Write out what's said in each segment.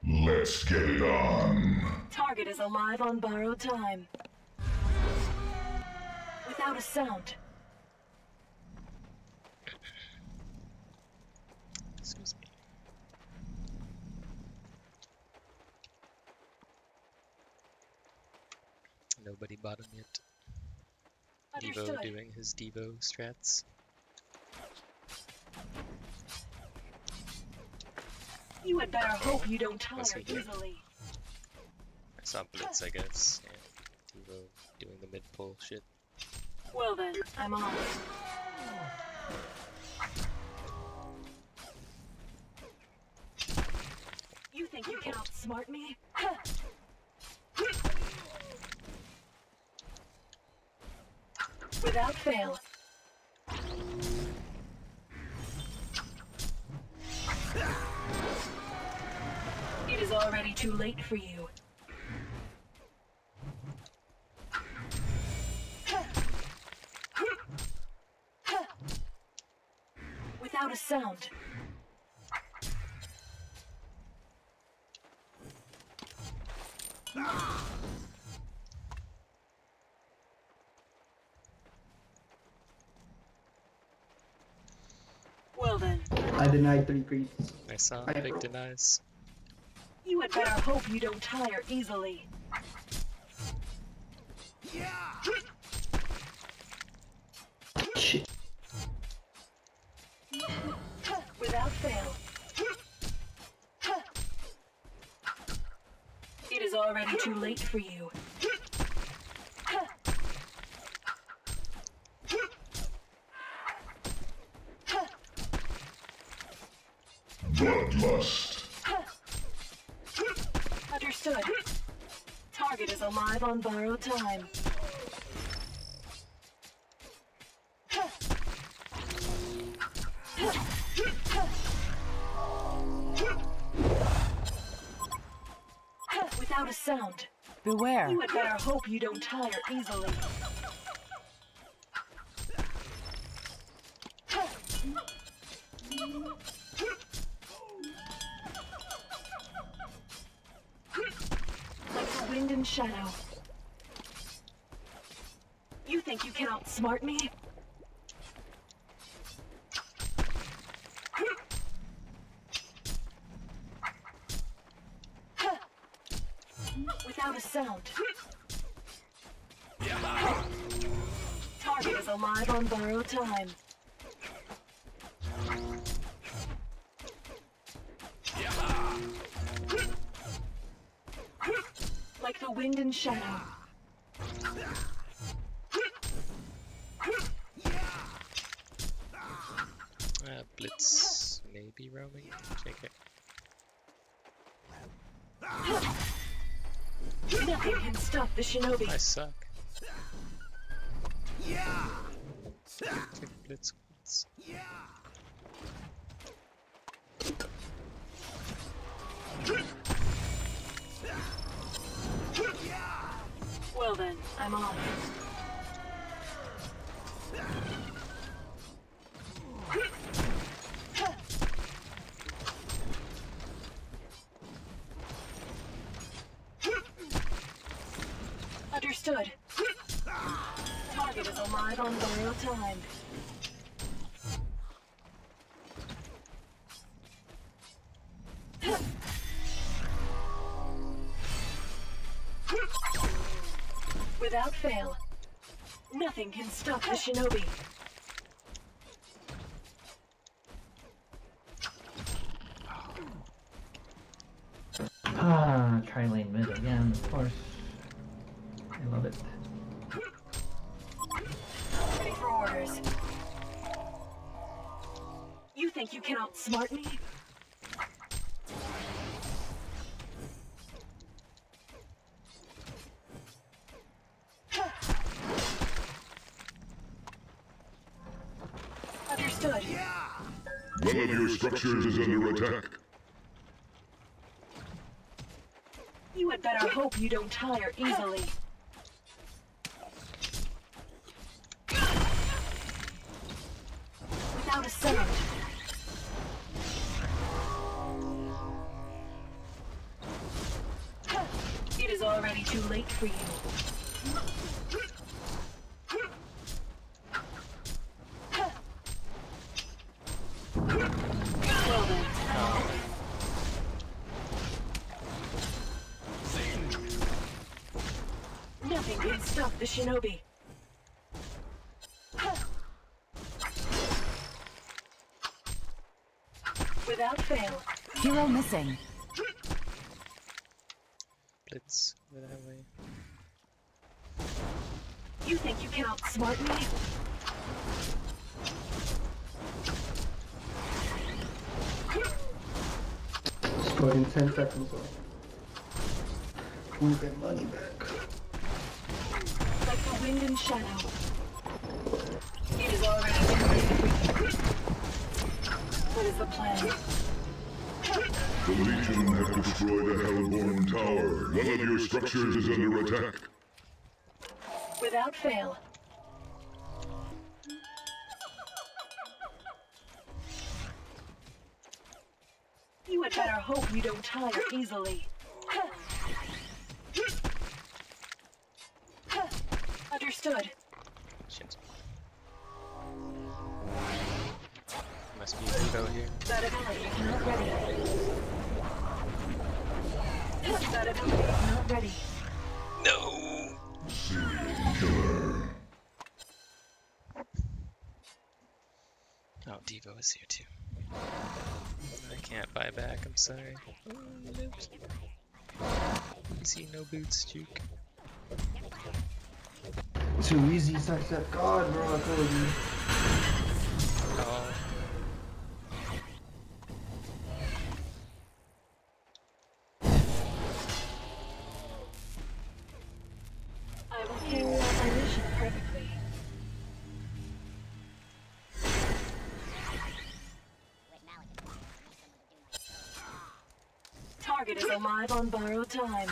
Let's get it on. Target is alive on borrowed time. Without a sound. Excuse me. Nobody bottom yet. Devo Understood. doing his Devo strats. You had better hope you don't What's tire he doing? easily. I saw Blitz, I guess. Yeah. Devo doing the mid pull shit. Well then, I'm on. You think you can outsmart me? Without fail. It is already too late for you. Without a sound. Well then, I denied 3 creeps. I saw I big broke. denies. you had better hope you don't tire easily. Shit. Without fail. It is already too late for you. Bloodlust. Understood. Target is alive on borrowed time. Without a sound. Beware. You had better hope you don't tire easily. Like the wind and shadow. You think you can outsmart me? Without a sound. Target is alive on borrowed time. Like the wind and shadow. Blitz maybe roaming. Check it. Nothing can stop the shinobi. I suck. Check Blitz. Blitz. Well then, I'm on. Understood. Target is alive on borrowed time. Without fail. Nothing can stop the shinobi. Ah, try lane mid again, of course. I love it. Ready for orders. You think you can outsmart me? Understood. One of your structures is under attack. You had better hope you don't tire easily. Without a sound. already too late for you. Well then. Nothing can stop the shinobi. Without fail. Hero missing. Blitz over that way. You think you can outsmart me? Scored in 10 seconds off. Want that money back. Like the wind and shadow. It is already too late. What is the plan? The Legion have destroyed a Hellborn tower. One of your structures is under attack. Without fail. You had better hope you don't tire easily. Understood. Shit. Must be Devo here. That ability is not ready. That ability is not ready. No! Serial killer. Oh, Devo is here too. I can't buy back, I'm sorry. Oh, noobs. You see no boots, Juke. Too easy, such that God, bro, I told you. Oh. I will carry out my mission perfectly. Target is alive on borrowed time.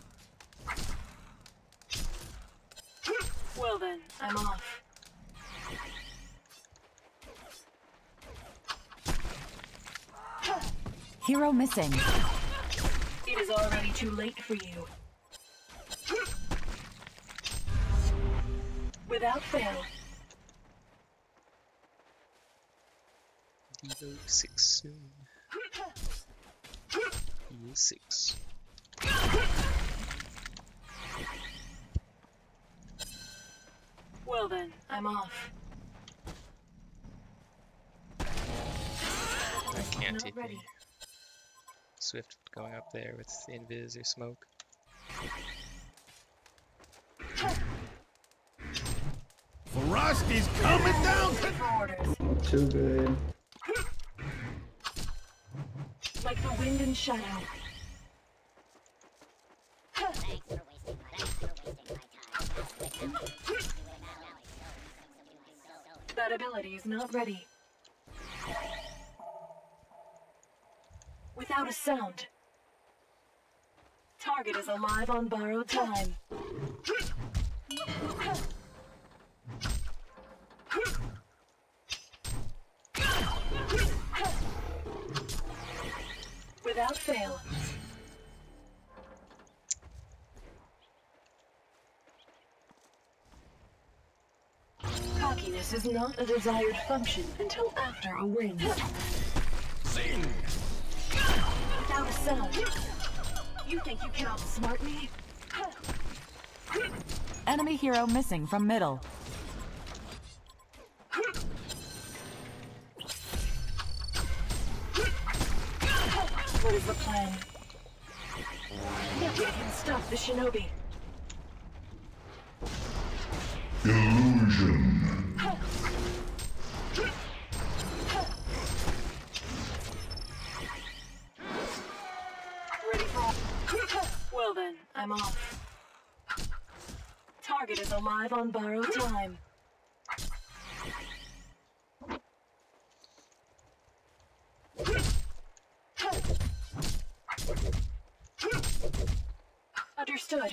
Well then, I'm off. Hero missing. It is already too late for you. Without fail. Devo 6 soon. He is 6. Well then, I'm off. I can't Not take ready. me. Swift going up there with invis or smoke. Frosty's coming down! For orders. Too good. Like the wind and shadow. That ability is not ready. Without a sound. Target is alive on borrowed time. Without fail. Cockiness is not a desired function until after a win. Without a sound. You think you can outsmart me? Enemy hero missing from middle. What is the plan? Nothing can stop the shinobi. Illusion. Ready for... Well then, I'm off. Target is alive on borrowed time. Understood.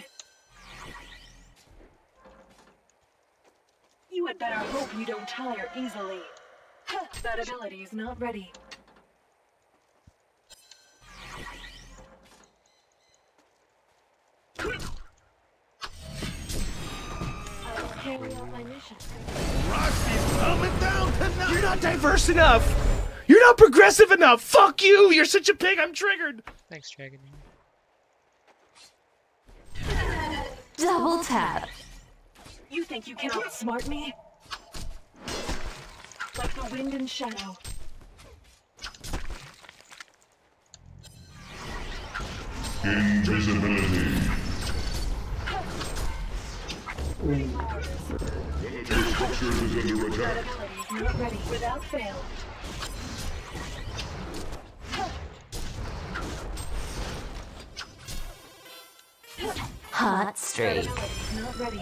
You had better hope you don't tire easily. That ability is not ready. mission. You're not diverse enough. You're not progressive enough. Fuck you. You're such a pig. I'm triggered. Thanks, Dragon. Double tap. You think you can outsmart me? Like the wind and shadow. Invisibility. One of your structures is under attack. Abilities not ready without fail. Hot streak. Abilities not ready.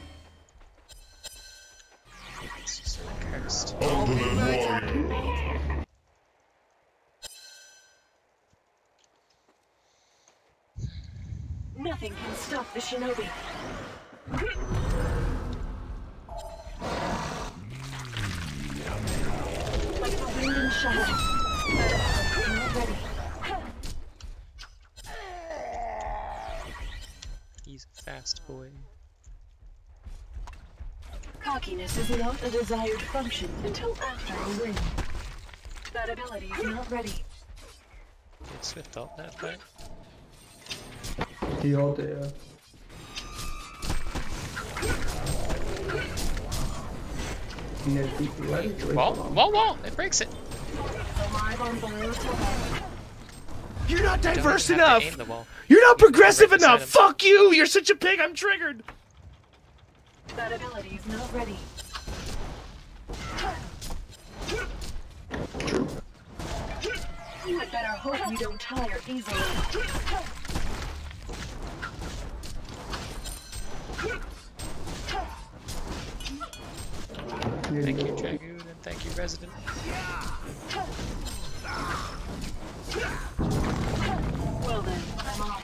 It's just cursed. Ultimate warrior. Nothing can stop the shinobi. Like the wind and shadow. Abilities not ready. He's a fast boy. Cockiness is not a desired function until after a win. That ability is not ready. Did Swift ult that fight? He hold it, yeah. He has deep light. Wall! It breaks it! Alive on borrowed time. You're not Don't diverse even have to enough. aim the wall. You're not You can progressive break beside enough. him. Fuck you. You're such a pig. I'm triggered. That ability is not ready. You had better hope you don't tire easily. Thank you, Dragoon, and thank you, Resident. Well then, I'm off.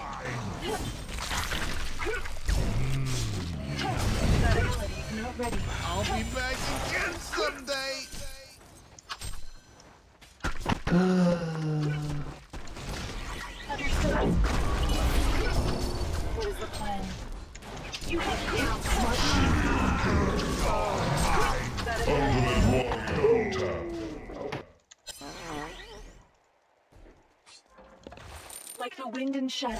That ability is not ready. I'll be back again someday. Understood. What is the plan? You think you can outsmart me? That ability. Ultimate warrior. Double tap. Like the wind and shadow.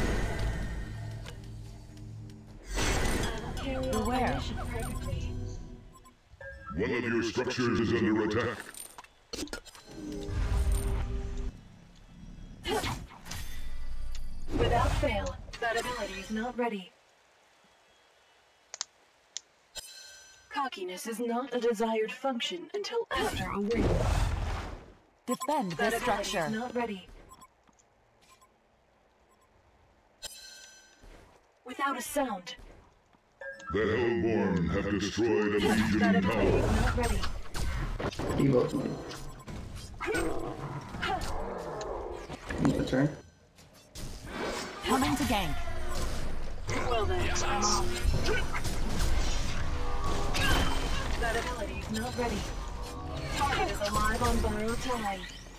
Carry out my Beware. mission perfectly. One of your structures is under attack. Without fail, that ability is not ready. Cockiness is not a desired function until after a win. Defend That this ability structure. is not ready. Without a sound, The Hellborn have destroyed a Legion that ability tower. is not ready. He votes me. Need a turn. Coming to gank. Well then, I'm off. That ability is not ready. Target is alive on borrowed time.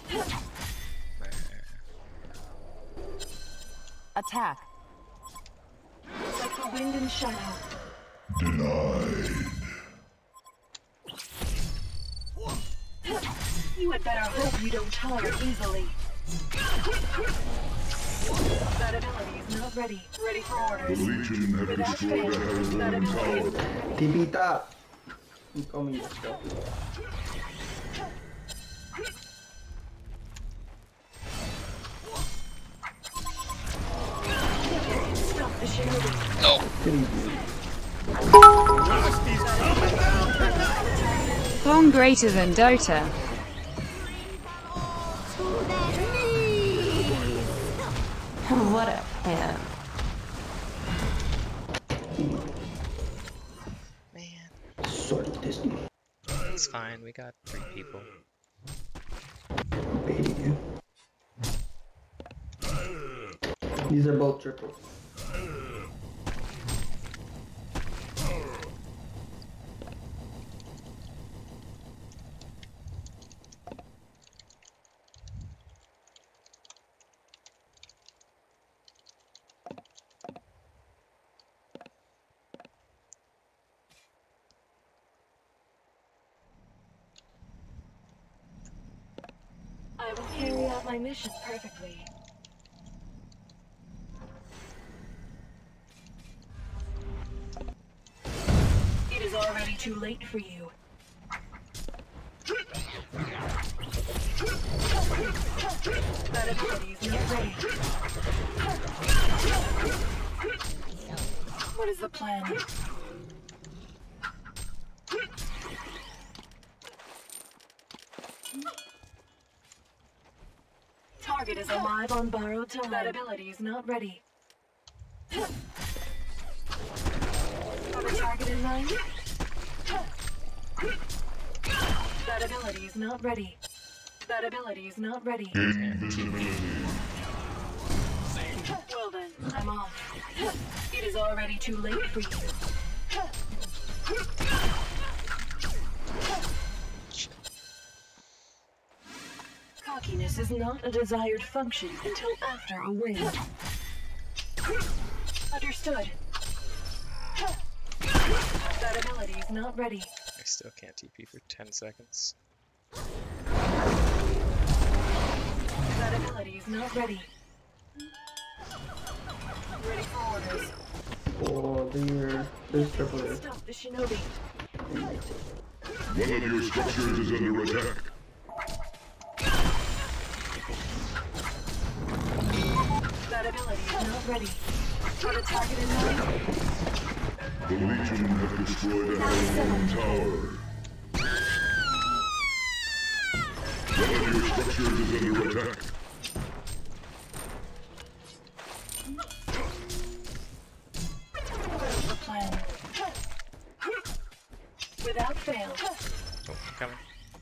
Attack. Like the wind and shadow. Denied. You had better hope you don't tire easily. That ability is not ready. Ready for The orders. Legion have Without destroyed fail, a that Hellborn ability is tower. not ready. Tibita! I'm coming, let's go. Stop the shinobi. Pong greater than Dota. What a pimp. Man, Sort of Disney. it's fine. We got 3 people. Baiting you. These are both triples. my mission perfectly. It is already too late for you. That ability is not ready. What is the plan? Target is alive on borrowed time. That ability is not ready. Have a target in mind? That ability is not ready. That ability is not ready. Invisibility. Well then, I'm off. It is already too late for you. Cockiness is not a desired function until after a win. Understood. That ability is not ready. I still can't TP for 10 seconds. That ability is not ready. Ready for orders. Oh, there's triple there. Stop the shinobi. One of your structures is under attack. That ability is not ready. Have a target in mind? The Legion have destroyed a Hellborn tower. One of your structures is under attack. What is the plan? Without fail. Oh, I'm coming.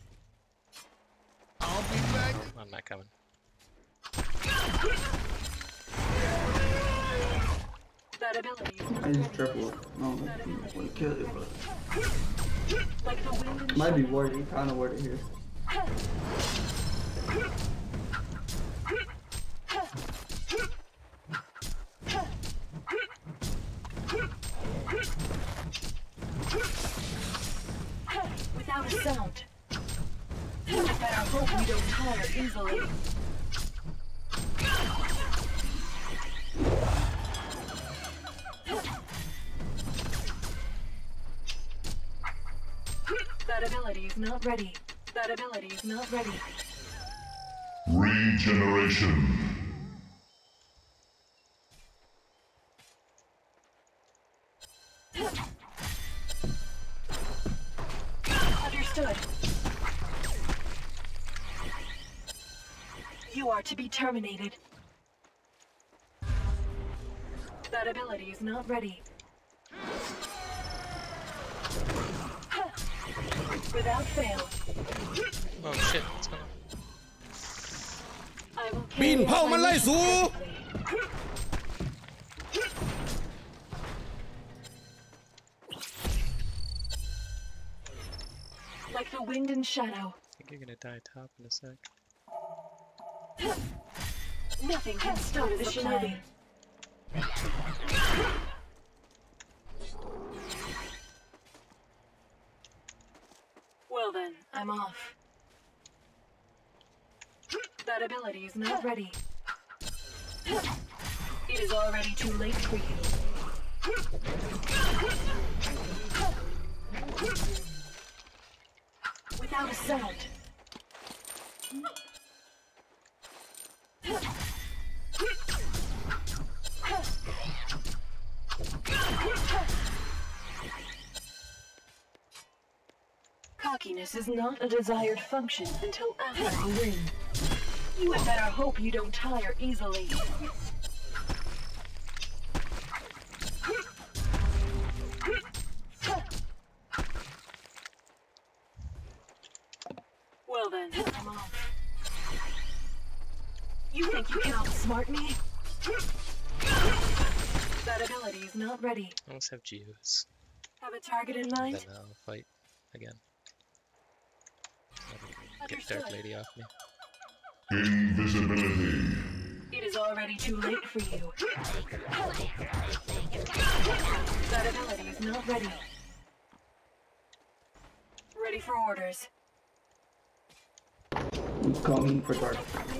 I'll be back. Oh, I'm not coming. That ability is not I just ready. triple. No, I want to kill it, but Like the wind and might be shadow. worth it. Kind of worth it here. Without a sound. I better hope we don't tire easily. That ability is not ready. That ability is not ready. Regeneration. Understood. You are to be terminated. That ability is not ready. Without fail. Oh shit, what's going on? I will ปีน carry เผา out มัน my ไล่ mission สู perfectly. Like the wind and shadow, I think you're gonna die top in a sec. nothing can stop the shinobi. Well then, I'm off. That ability is not ready. It is already too late for you. Without a sound. Cockiness is not a desired function until after a win. You had better hope you don't tire easily. Well then, I'm off. You think you can outsmart me? That ability is not ready. I almost have Geos. Have a target in And mind? then I'll fight again. Get Dark Lady off me. Invisibility. It is already too late for you. That ability is not ready. Ready for orders. I'm coming for dark.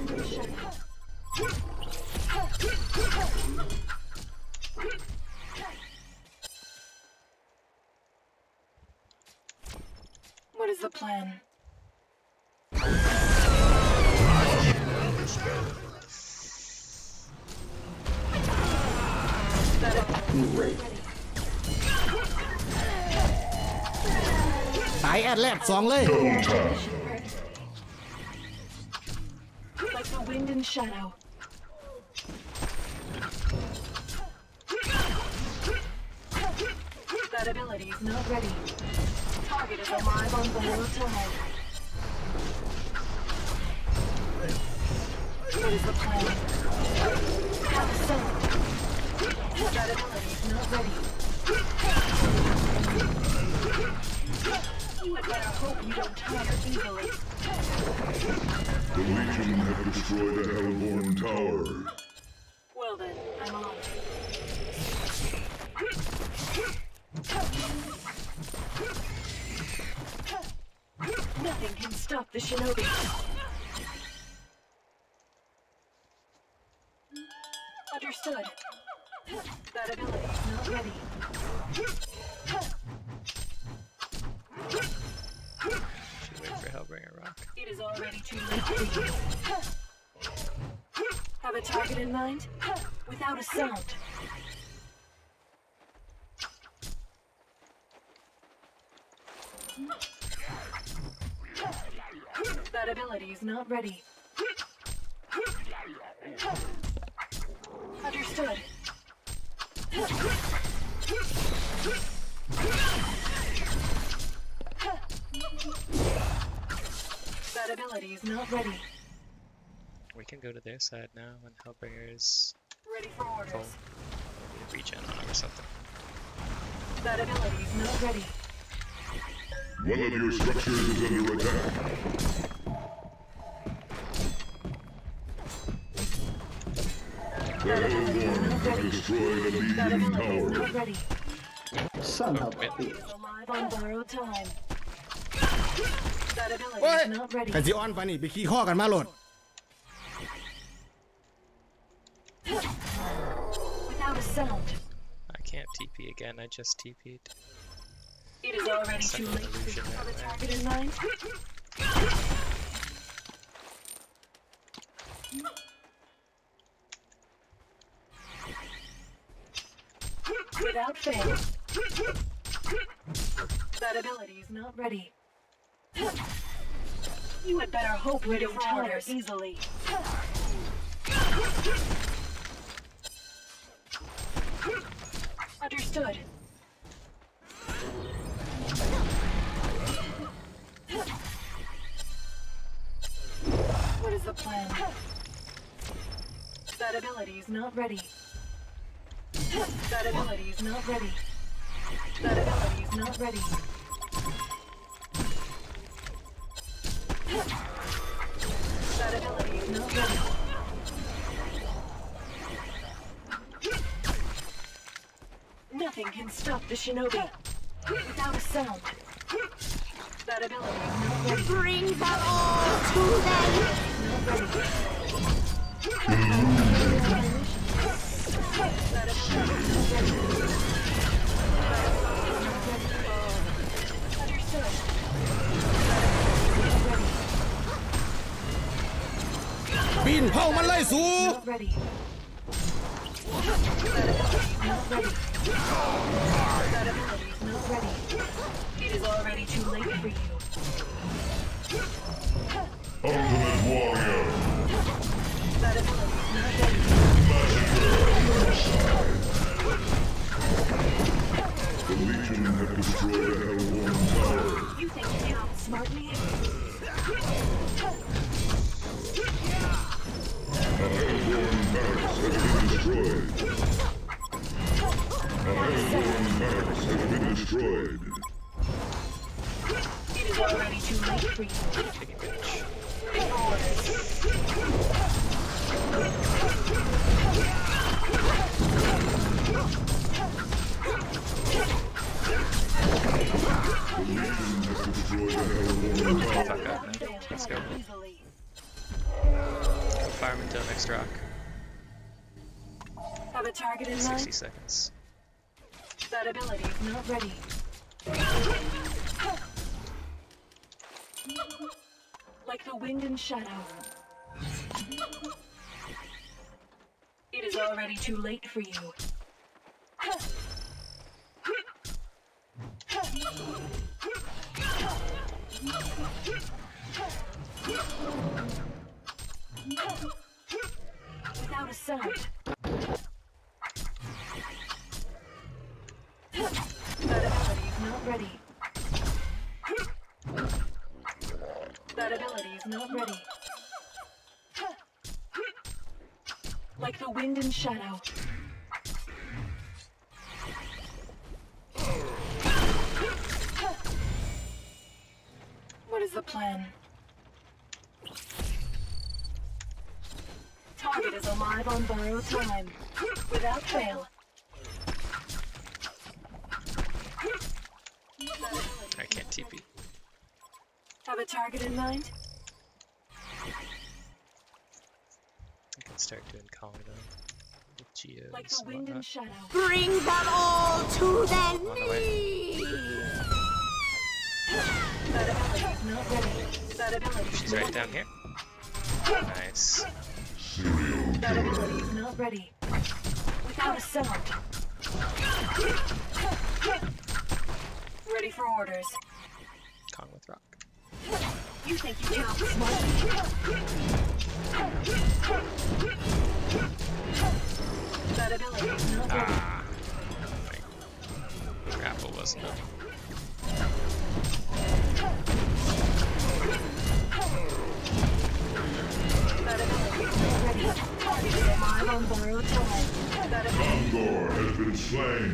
What is the plan? Great. ตายแอดแรก2เลย Like the wind and shadow. That ability is not ready. Target is alive on borrowed time. What is the plan? Have a sound. That ability is not ready. You had better hope you don't tire easily. The Legion have destroyed a Hellborn tower. Well then, I'm on. Nothing can stop the shinobi. Understood. That ability is not ready. Should wait for Hellbringer Rock. It is already too late for you. Have a target in mind? Without a sound. That ability is not ready. Understood. That ability is not ready. We can go to their side now when Hellbringer is Ready for orders. full. Regen on him or something. That ability is not ready. One of your structures is under attack. The Hellborn have destroyed a That Legion ability is tower. not ready. Son of a bitch. Alive on borrowed time. That ability โอ้ย is not ready. กันสิออนไปนี่ไปขี้ข้อกันมาโหลด Without a sound. I can't TP again, I just TP'd. It is already too late for you to have a target in mind. Without fail. That ability is not ready. You had better hope we don't tire easily. Understood. What is the plan? That ability is not ready. That ability is not ready. That ability is not ready. That ability is not ready. Nothing can stop the shinobi. Without a sound. That ability is not ready. Bring them all to them! Not ready. That ability is not ready. Understood. That ability is not ready. ปีนเผามันไล่สู Not ready. That ability is not ready. That ability is not ready. It is already too late for you. Ultimate Warrior. That ability is not ready. The Legion have destroyed a Hellborn tower. You think you can outsmart me? A Hellborn barracks has been destroyed. A Hellborn barracks has been destroyed. It is already too late for you. Take advantage. Take orders. The Legion has destroyed a Hellborn tower. Fuck up, man. Let's go. Easily. Have a target in 60 mind? seconds. That ability is not ready. Like the wind and shadow. It is already too late for you. Without a sound. That ability is not ready. That ability is not ready. Like the wind and shadow. What is the plan? Target is alive on borrowed time. Without fail. I can't TP. Have a target in mind? I can start doing Kong now. With Geos Like the and wind and whatnot. shadow. Bring them all to their On the way. knees. That ability is not ready. That ability is She's not right down here. Nice. That ability is not ready. Without a sound. Ready for orders. Kong with rock. You think you can outsmart me? That ability is not ready. Ah. My grapple wasn't up. That ability is not ready. Target is alive on borrowed time. That ability Angor has been slain.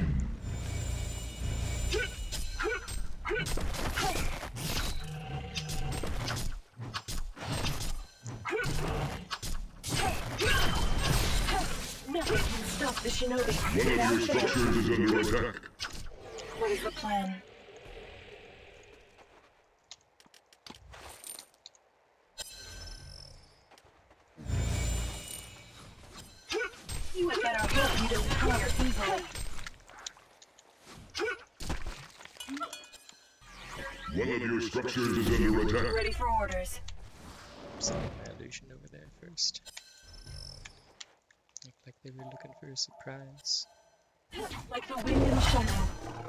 Nothing can stop the shinobi. One of your structures is under attack. What is the plan? You had better hope you don't tire easily. One of your structures is under attack. Ready for orders. Sending my illusion over there first. Looked like they were looking for a surprise. Like the wind and shadow.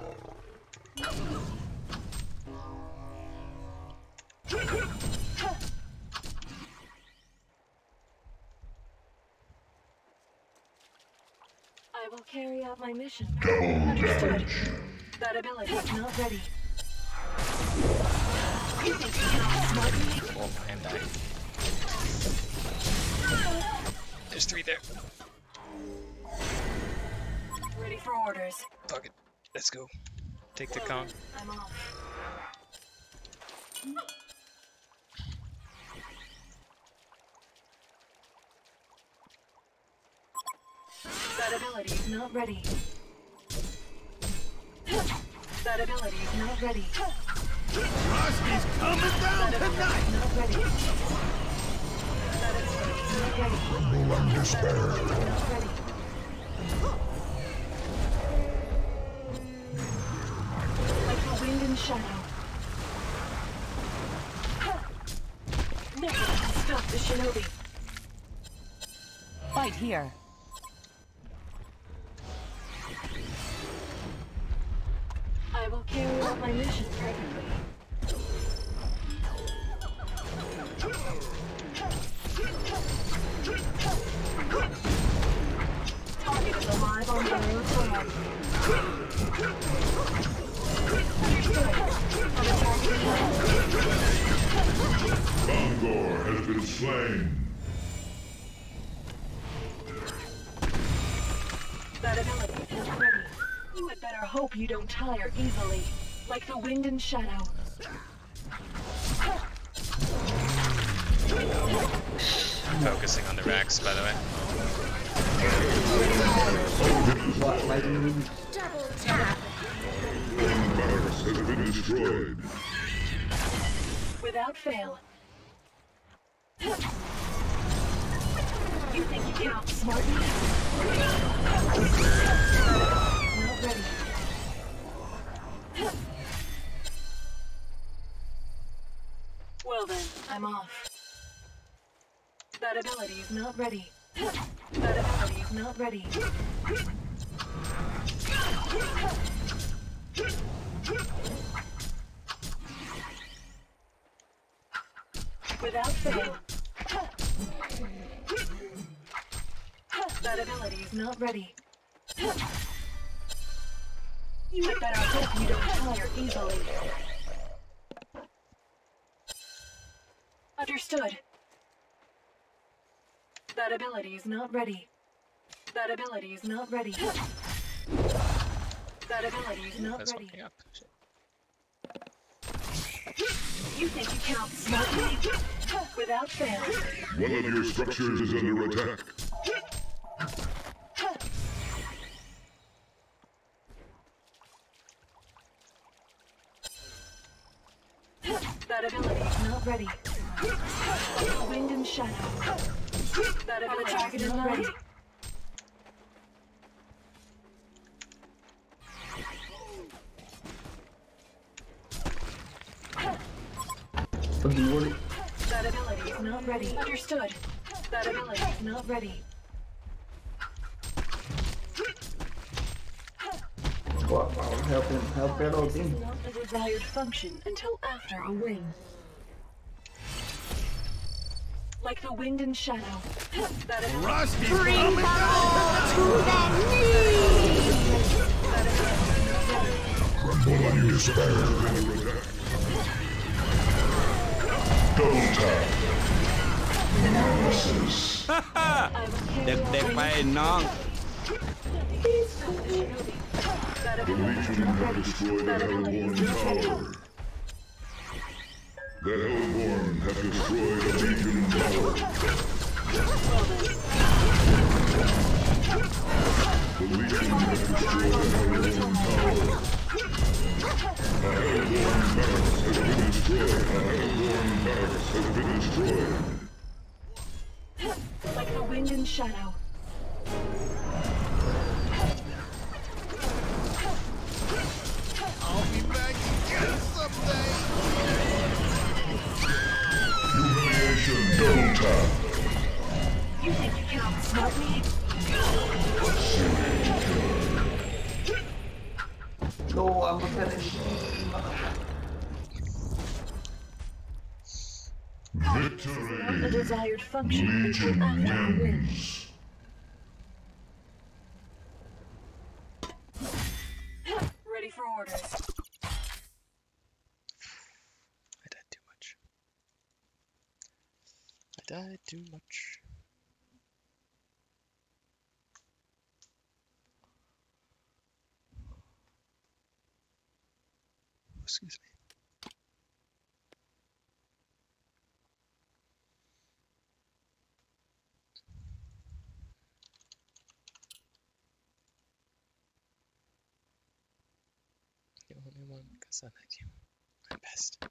I will carry out my mission. Understood. That ability is not ready. You think you can outsmart me? Oh, and die. There's 3 there. Ready for orders. Fuck it. Let's go. Take the Kong. I'm off. That ability is not ready. That ability is not ready. Roski's coming down That ability tonight. is not ready. That ability is not ready. Tremble and despair. Not ready. Like the wind and shadow. Nothing can stop the shinobi. Fight here. I will carry out my mission perfectly. Target is alive on borrowed time. Understood. On a target in mind. Angor has been slain. That ability is not ready. You had better hope you don't tire easily. Like the wind and shadow. Focusing on the racks, by the way. What, lightning? Double tap. One barracks has been destroyed. Without fail. You think you can outsmart me? I'm off. That ability is not ready. That ability is not ready. Without fail. That ability is not ready. You had better hope you don't tire easily. Understood. That ability is not ready. That ability is not ready. That ability is not That's ready. fucking up. You think you can outsmart me? Without fail. One of your structures is under attack. That ability is not ready. Wind and shadow. That ability is not ready. Fucking worry. That ability is not ready. Understood. That ability is not ready. Wow, help him. Help Pedro This is team. not a desired function until after a win. Like the wind and shadow. That ability Roski's Bring coming them down all to their knees. One of your structures is under attack. Double tap. Misses. I will carry เด็กๆไปน้อง That The ability is Legion not have ready. destroyed the That ability Hellborn is not ready. Tower. The Hellborn have destroyed a Legion tower. The Legion have destroyed the Hellborn tower. A Hellborn barracks has been destroyed. A Hellborn barracks has been destroyed. Like the wind and shadow. I'll be back again someday. Humiliation double tap. You think you can outsmart me? No, I'm not telling you. Not a Victory. desired function until Legion after a win. wins. Ready for orders. I died too much. I died too much. Excuse me. The only one, because I like you. My best.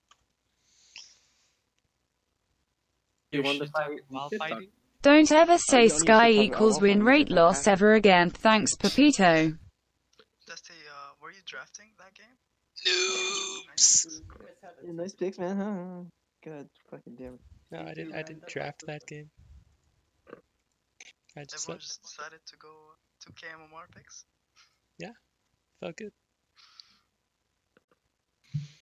You want to fight while fighting? Don't ever say don't sky use the equals cover win alpha, rate use the loss pack. ever again. Thanks, Pepito. Dusty, were you drafting that game? Noobs! Yeah, nice picks, man. Huh? God fucking damn it. No, I didn't draft that game. I just Everyone just decided to go 2K MMR picks? felt good.